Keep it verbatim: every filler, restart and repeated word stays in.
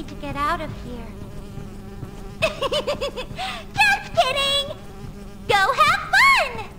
need to get out of here. Just kidding! Go have fun!